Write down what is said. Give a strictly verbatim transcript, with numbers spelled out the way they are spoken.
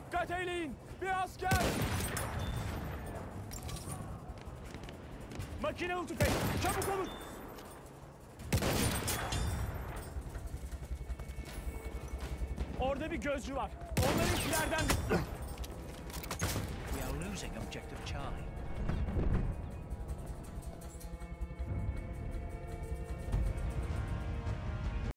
Dikkat eyleyin! Bir asker! Makinalı tüfek! Çabuk olun! Orada bir gözcü var. Onlarınkilerden... We are losing objective Charlie.